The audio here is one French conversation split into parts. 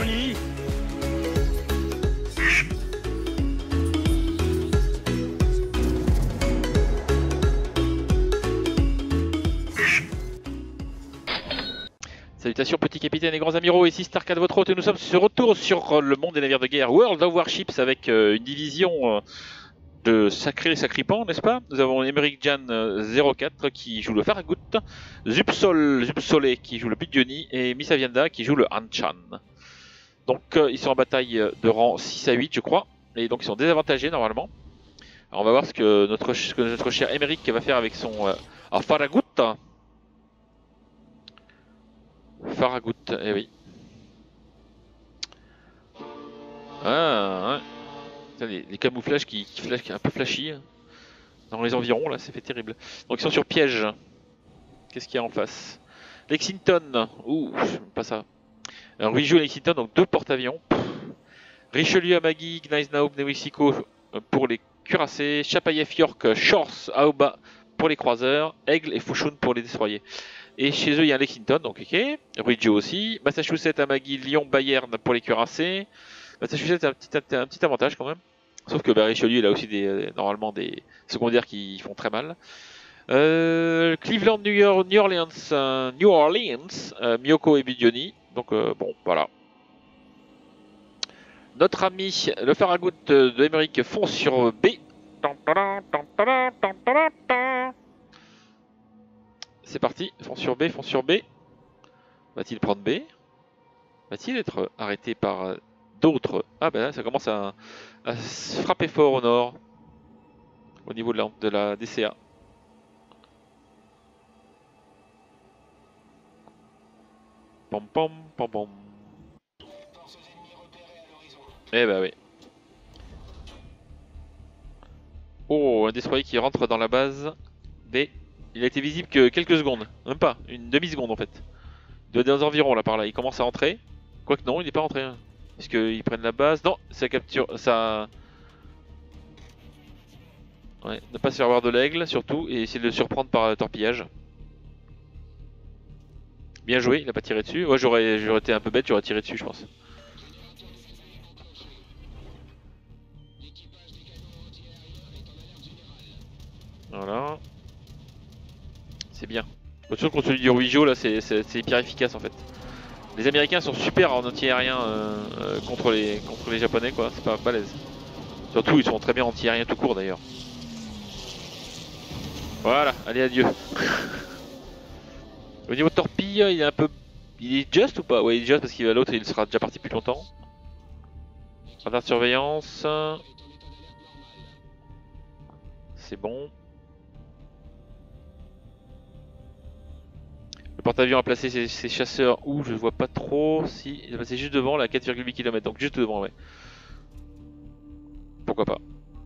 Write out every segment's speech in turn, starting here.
に。 Salutations petits capitaines et grands amiraux, ici Starcade votre hôte et nous sommes de retour sur le monde des navires de guerre World of Warships avec une division de sacrés sacripants, n'est-ce pas? Nous avons Emmerich Jan 04 qui joue le Farragut, Zupsolé qui joue le Bidjoni et Misavienda qui joue le Hanchan. Donc ils sont en bataille de rang 6 à 8 je crois, et donc ils sont désavantagés normalement. Alors on va voir ce que notre cher Emmerich va faire avec son Farragut. Farragut, eh oui. Ah, ouais. Les camouflages qui flashent, un peu flashy hein, dans les environs, là, c'est fait terrible. Donc ils sont sur piège. Qu'est-ce qu'il y a en face? Lexington, ouh, pas ça. Alors Rijou et Lexington, donc deux porte-avions. Richelieu, Amagi, Gneisenau, Mexico pour les cuirassés. Chapayev, York, Shores, Aoba pour les croiseurs. Aigle et Fushun pour les destroyers. Et chez eux, il y a Lexington, donc ok. Rijou aussi. Massachusetts, Amagi, Lyon, Bayern pour les cuirassés. Massachusetts a un petit avantage quand même. Sauf que Richelieu, il a aussi normalement des secondaires qui font très mal. Cleveland, New Orleans, Miyoko et Bidjoni. Donc bon, voilà. Notre ami, le Farragut de Emmerich fonce sur B. C'est parti, fonce sur B, fonce sur B. Va-t-il prendre B? Va-t-il être arrêté par d'autres? Ah ben là, ça commence à frapper fort au nord. Au niveau de la DCA. Pom pom pom pom. Eh ben oui. Oh, un destroyer qui rentre dans la base B. Il a été visible que quelques secondes, même pas, une demi-seconde en fait. Il doit être dans les environs là par là, il commence à rentrer. Quoique non, il n'est pas rentré. Hein. Est-ce qu'ils prennent la base? Non, ça capture, ça... Ouais, ne pas se faire voir de l'aigle surtout, et essayer de le surprendre par torpillage. Bien joué, il n'a pas tiré dessus. Ouais, j'aurais été un peu bête, j'aurais tiré dessus je pense. Voilà. C'est bien. Autre chose contre celui du Ruijo, là, c'est hyper efficace en fait. Les Américains sont super en anti-aérien contre les Japonais, quoi. C'est pas balèze. Surtout, ils sont très bien anti-aérien tout court d'ailleurs. Voilà, allez, adieu. Au niveau de torpille, il est un peu. Il est just ou pas? Ouais, il est just parce qu'il va l'autre, il sera déjà parti depuis longtemps. Radar de surveillance. C'est bon. Le porte-avions a placé ses chasseurs où je vois pas trop. Si, il a passé juste devant, là, à 4,8 km, donc juste devant, ouais. Pourquoi pas.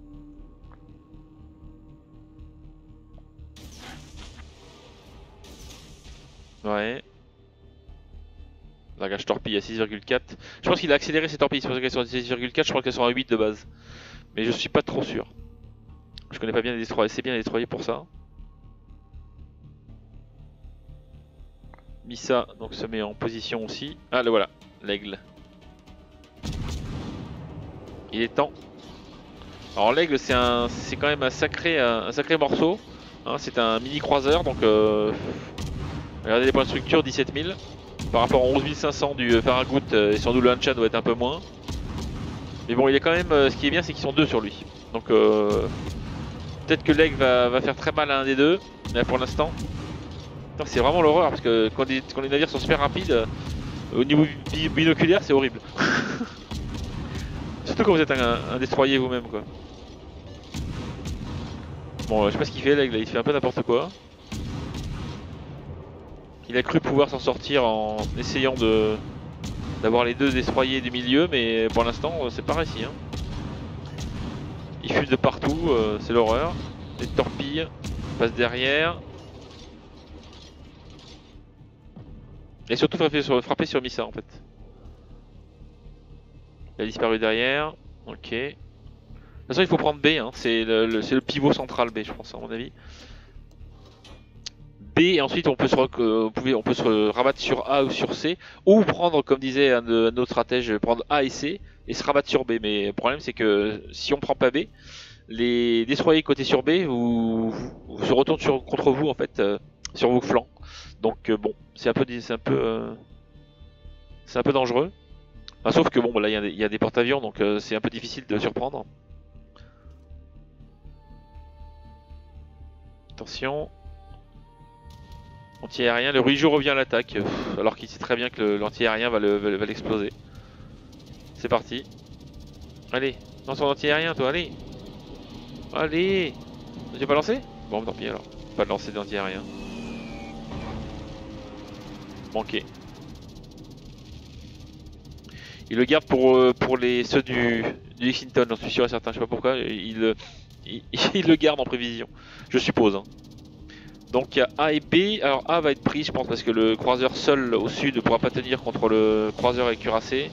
Ouais. Largage torpille à 6,4. Je pense qu'il a accéléré ses torpilles, c'est pour ça qu'elles sont à 6,4, je crois qu'elles sont à 8 de base. Mais je suis pas trop sûr. Je connais pas bien les destroyers, c'est bien les destroyers pour ça. Missa donc se met en position aussi. Ah le voilà, l'aigle. Il est temps. Alors l'aigle c'est quand même un sacré morceau. Hein, c'est un mini croiseur donc regardez les points de structure, 17 000. Par rapport aux 11 500 du Farragut et sans doute le Hanchan doit être un peu moins. Mais bon il est quand même, ce qui est bien c'est qu'ils sont deux sur lui. Donc peut-être que l'aigle va faire très mal à un des deux. Mais pour l'instant. C'est vraiment l'horreur parce que quand les navires sont super rapides, au niveau binoculaire c'est horrible. Surtout quand vous êtes un destroyer vous-même quoi. Bon je sais pas ce qu'il fait l'aigle, il fait un peu n'importe quoi. Il a cru pouvoir s'en sortir en essayant d'avoir les deux destroyers du milieu, mais pour l'instant c'est pas réussi. Hein. Il fuse de partout, c'est l'horreur. Les torpilles passent derrière. Et surtout frapper sur Missa en fait. Il a disparu derrière. Ok. De toute façon il faut prendre B, hein. C'est le pivot central B je pense à mon avis. B et ensuite on peut se rabattre sur A ou sur C, ou prendre, comme disait un de nos stratèges, prendre A et C et se rabattre sur B. Mais le problème c'est que si on prend pas B, les destroyers côté sur B se retournent contre vous en fait, sur vos flancs. Donc bon, c'est un peu dangereux. Enfin, sauf que bon, là il y a des porte-avions, donc c'est un peu difficile de surprendre. Attention. Anti-aérien, le Ruijo revient à l'attaque, alors qu'il sait très bien que l'anti-aérien va l'exploser. C'est parti. Allez, lance ton anti-aérien toi, allez. Allez. J'ai pas lancé? Bon, tant pis alors. Pas de lancer d'anti-aérien. Manqué. Il le garde pour ceux du Lexington, j'en suis sûr et certain, je sais pas pourquoi. Il le garde en prévision, je suppose. Hein. Donc il y a A et B. Alors A va être pris, je pense, parce que le croiseur seul au sud ne pourra pas tenir contre le croiseur avec cuirassé.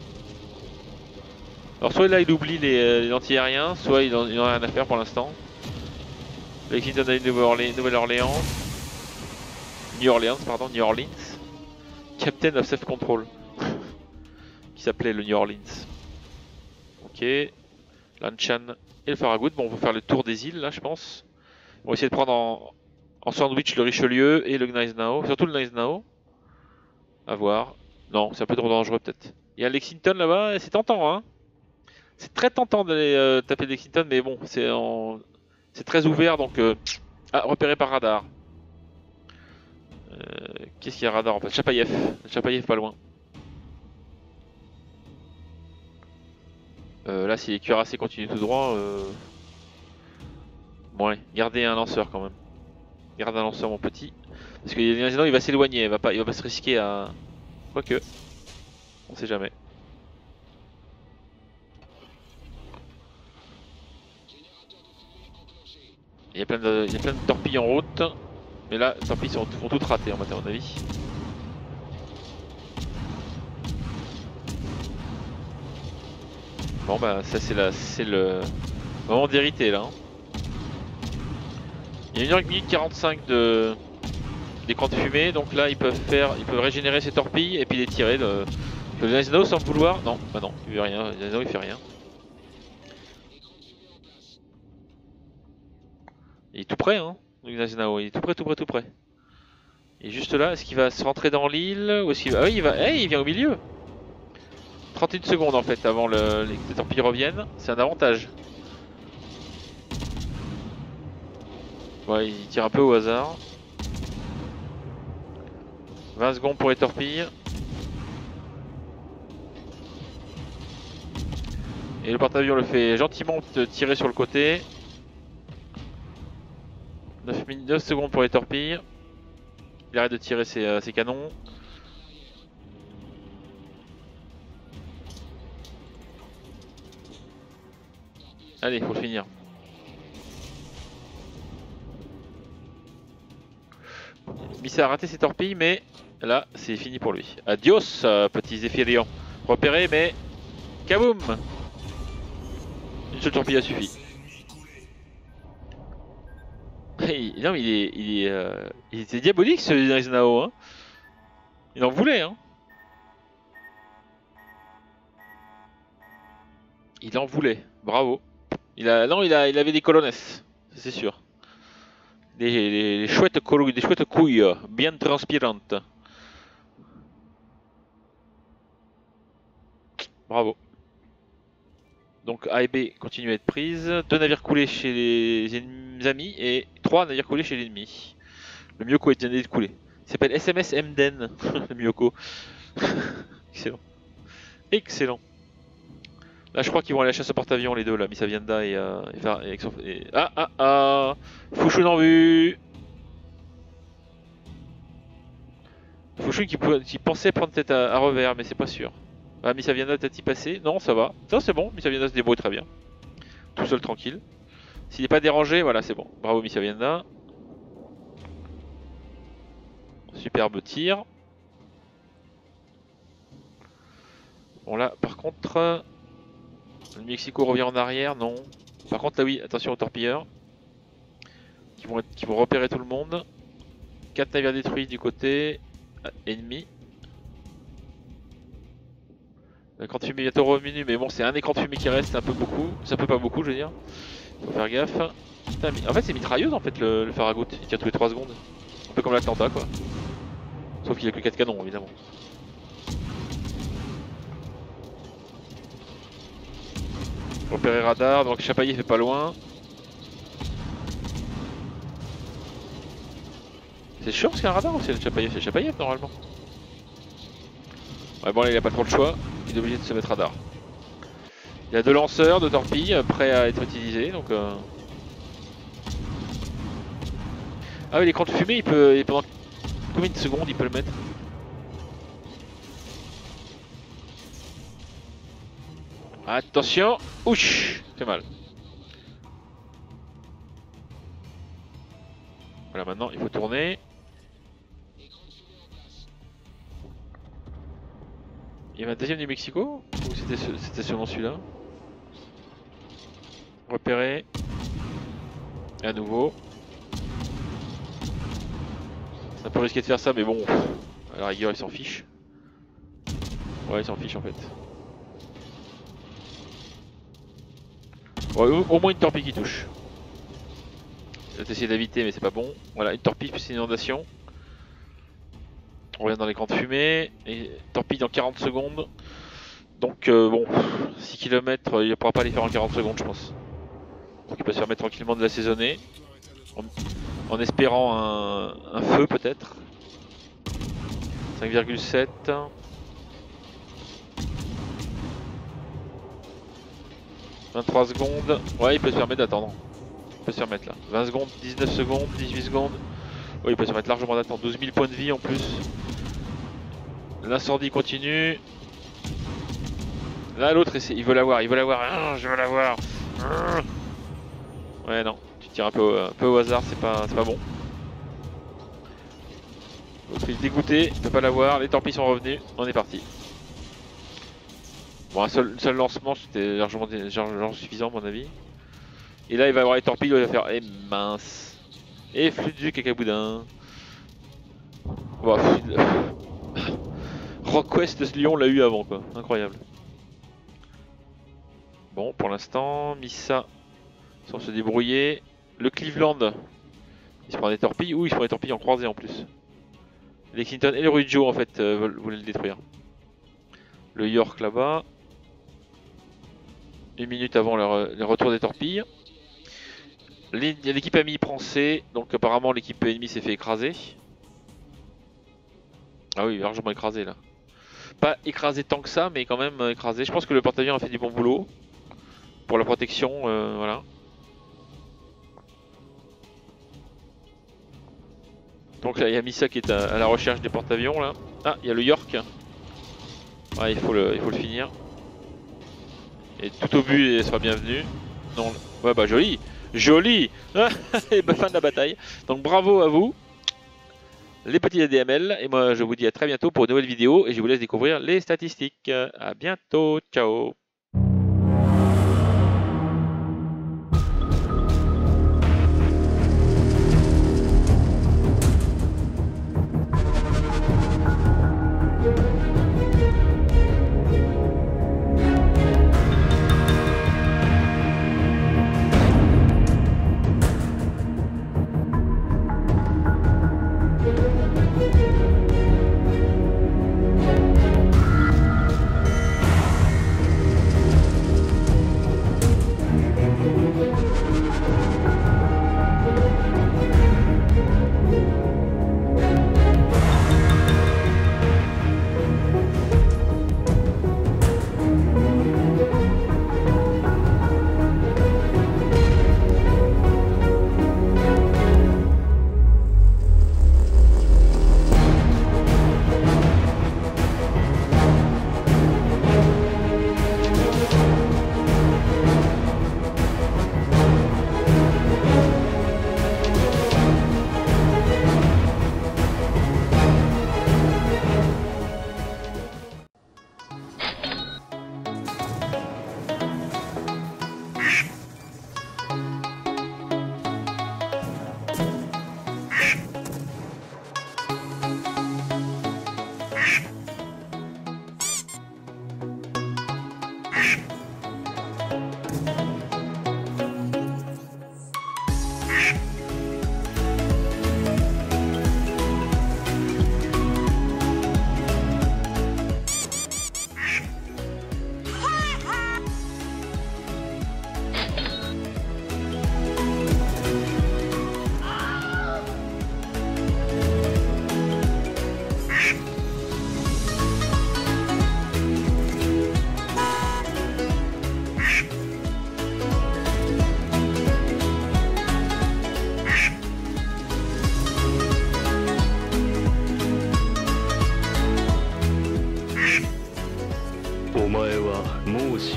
Alors soit là il oublie les anti-aériens, soit il en a rien à faire pour l'instant. Lexington a une Nouvelle-Orléans. New Orleans. Captain of Self-Control. Qui s'appelait le New Orleans. Ok. Lanchan et le Farragut. Bon, on va faire le tour des îles là, je pense. On va essayer de prendre en sandwich le Richelieu et le Gneisenau. Surtout le Gneisenau. A voir. Non, c'est un peu trop dangereux peut-être. Il y a Lexington là-bas, c'est tentant, hein. C'est très tentant d'aller taper Lexington, mais bon, c'est très ouvert, donc... Ah, repéré par radar. Qu'est-ce qu'il y a radar en fait? Chapayev. Chapayev pas loin. Là, si les cuirassés continuent tout droit... Ouais, gardez un lanceur quand même. Garde un lanceur, mon petit. Parce que sinon, il va s'éloigner, il va pas se risquer à... Quoique. On sait jamais. Il y a plein de torpilles en route. Mais là, les torpilles font toutes ratées, à mon avis. Bon bah ça c'est le moment d'hériter là. Hein. Il y a 1 minute 45 d'écran de fumée, donc là ils peuvent régénérer ces torpilles et puis les tirer. Le Gneisenau sans vouloir. Non, bah non, il veut rien, le Gneisenau il fait rien. Il est tout près hein, le Gneisenau, il est tout près. Il est juste là, est-ce qu'il va se rentrer dans l'île ou est-ce qu'il va... Ah oui, il vient au milieu. 31 secondes en fait avant les torpilles reviennent, c'est un avantage. Ouais, il tire un peu au hasard. 20 secondes pour les torpilles. Et le porte-avions le fait gentiment tirer sur le côté. 9 secondes pour les torpilles. Il arrête de tirer ses canons. Allez, faut le finir. Missa a raté ses torpilles, mais là, c'est fini pour lui. Adios, petit Zéphirion. Repéré, mais... Kaboum! Une seule torpille a suffi. Non, mais il était diabolique ce Gneisenau, hein. Il en voulait, hein. Il en voulait, bravo. Il avait des colonnes, c'est sûr. Des chouettes couilles, bien transpirantes. Bravo. Donc A et B continuent à être prises. 2 navires coulés chez les amis et 3 navires coulés chez l'ennemi. Le Myoko est bien coulé. Il s'appelle SMS Mden, le Myoko. Excellent. Excellent. Là je crois qu'ils vont aller à la chasse au porte-avions les deux là, Misavienda et Fushun en vue. Fushun qui pensait prendre tête à revers mais c'est pas sûr. Ah, Misavienda peut-être y passer. Non, ça va. Ça c'est bon, Misavienda se débrouille très bien. Tout seul tranquille. S'il n'est pas dérangé, voilà c'est bon. Bravo Misavienda. Superbe tir. Bon là par contre... Le Mexico revient en arrière, non. Par contre là oui, attention aux torpilleurs. Qui vont repérer tout le monde. 4 navires détruits du côté ennemi. L'écran de fumée bientôt revenu, mais bon, c'est un écran de fumée qui reste, c'est un peu beaucoup. C'est un peu pas beaucoup, je veux dire. Faut faire gaffe. Putain, en fait, c'est mitrailleuse en fait le Farragut. Il tire tous les 3 secondes. Un peu comme l'Atlanta quoi. Sauf qu'il a que 4 canons évidemment. Repérer radar, donc Chapaillet fait pas loin. C'est sûr parce qu'il y a un radar ou c'est le Chapaillet? C'est le Chapaillet normalement. Ouais bon là il a pas trop le choix, il est obligé de se mettre radar. Il y a 2 lanceurs, 2 torpilles prêts à être utilisés donc Ah oui l'écran de fumée il peut. Pendant combien de secondes il peut le mettre? Attention! Ouch! C'est mal. Voilà maintenant il faut tourner. Il y avait un deuxième du Mexico? Ou c'était seulement celui-là? Repéré. Et à nouveau. C'est un peu risqué de faire ça mais bon. À la rigueur il s'en fiche. Ouais il s'en fiche en fait. Ouais, au moins une torpille qui touche. Je vais essayer d'éviter mais c'est pas bon. Voilà une torpille plus une inondation. On revient dans l'écran de fumée, et torpille dans 40 secondes. Donc bon, 6 km, il ne pourra pas les faire en 40 secondes je pense. Donc il peut se permettre tranquillement de l'assaisonner. En espérant un feu peut-être. 5,7. « 23 secondes. Ouais, il peut se permettre d'attendre. Il peut se permettre là. 20 secondes, 19 secondes, 18 secondes. Ouais, il peut se permettre largement d'attendre. 12 000 points de vie en plus. L'incendie continue. Là, l'autre, il veut l'avoir. Il veut l'avoir. Ah, je veux l'avoir. Ah. Ouais, non. Tu tires un peu au hasard. C'est pas bon. L'autre, il est dégoûté. Il peut pas l'avoir. Les torpilles sont revenus. On est parti. Bon, un seul lancement, c'était largement suffisant, à mon avis. Et là, il va avoir les torpilles. Il va faire. Eh mince. Et flûte du cacaboudin. Bon, Rockquest Lyon l'a eu avant quoi, incroyable. Bon pour l'instant, Missa sans se débrouiller. Le Cleveland, il se prend des torpilles, ou il se prend des torpilles en croisée en plus. Les Clinton et le Ruijo en fait voulaient le détruire. Le York là-bas. 1 minute avant le retour des torpilles. L'équipe amie prend C, donc apparemment l'équipe ennemie s'est fait écraser. Ah oui, largement écrasé là. Pas écrasé tant que ça, mais quand même écrasé. Je pense que le porte-avions a fait du bon boulot pour la protection, voilà. Donc là, il y a Missa qui est à la recherche des porte-avions là. Ah, il y a le York. Ouais, il faut le finir. Et tout au but, il sera bienvenu. Non, ouais, bah joli, joli. Et bah, fin de la bataille. Donc bravo à vous, les petits ADML. Et moi, je vous dis à très bientôt pour une nouvelle vidéo. Et je vous laisse découvrir les statistiques. À bientôt, ciao.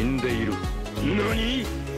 んでいる。何？